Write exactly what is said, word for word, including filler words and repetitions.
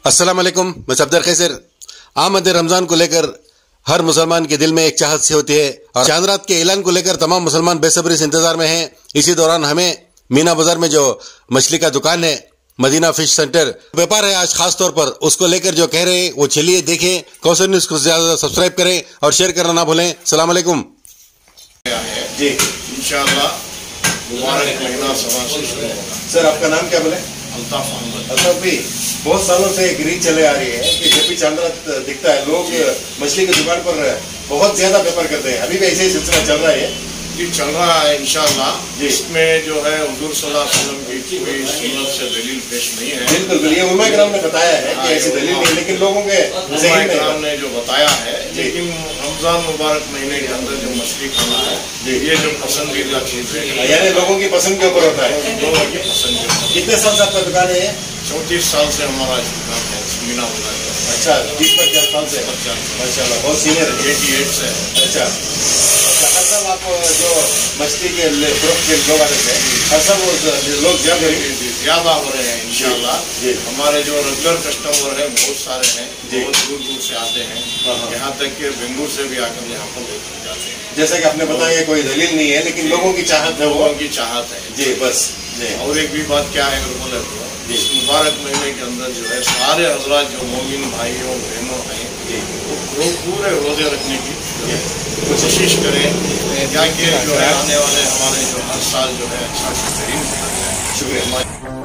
अस्सलाम वालेकुम, मैं सफदर खैसर। आमद रमज़ान को लेकर हर मुसलमान के दिल में एक चाहत सी होती है और चांद रात के ऐलान को लेकर तमाम मुसलमान बेसब्री से इंतजार में हैं। इसी दौरान हमें मीना बाजार में जो मछली का दुकान है, मदीना फिश सेंटर व्यापार है आज खास तौर पर, उसको लेकर जो कह रहे हैं वो चलिए देखें। कौसर न्यूज़ को ज्यादा सब्सक्राइब करें और शेयर करना ना भूलें। सलाम अलैकुम जी, इंशाअल्लाह मुबारक महीना सवा से शुरू होगा। सर, आपका नाम क्या बोले? अल्ताफ अहमद। अल्ताफ भाई, बहुत सालों से एक रीत चले आ रही है कि जब भी चांद रात दिखता है लोग मछली की दुकान पर बहुत ज्यादा व्यापार करते हैं। अभी भी ऐसे ही सिलसिला चल रहा है? जी, चल रहा है इंशाअल्लाह। इसमें जो है हुजूर सल्लल्लाहु अलैहि वसल्लम की कोई सुन्नत से दलील पेश नहीं है। बिल्कुल बिल्कुल, ये उलमा किराम ने बताया है कि ऐसी दलील नहीं, लेकिन लोगों के उलमा किराम ने जो बताया है, लेकिन रमजान मुबारक महीने के अंदर जो मछली खाना है ये जो पसंदीदा चीज है, यानी लोगों की पसंद के ऊपर होता है। लोगों की पसंद के ऊपर। कितने साल से आपका दुकान है? चौंतीस साल से हमारा दुकान है मीना बाजार। अच्छा, बीस पचास साल से? माशाल्लाह, बहुत सीनियर है। एटी एट से। अच्छा, हर साल आप जो मछली के ग्रुप के लोग आते थे, हर साल वो लोग ज्यादा ज्यादा हो रहे हैं इंशाल्लाह। हमारे जो रेगुलर कस्टमर है बहुत सारे हैं, बहुत दूर दूर से आते हैं, यहाँ तक कि बेंगलुरु से भी आकर यहाँ पर लेकर जाते हैं। जैसे कि आपने बताया कोई दलील नहीं है, लेकिन लोगों की चाहत है, लोगों की चाहत है जी। बस जी। और एक भी बात क्या है, अगर बोले तो इस मुबारक महीने के अंदर जो है सारे हजरात जो मोमिन भाइयों बहनों हैं वो पूरे रोजे रखने की कोशिश करें, क्या कि जो है आने वाले हमारे जो हर साल जो है अच्छा बेहतरीन। शुक्रिया।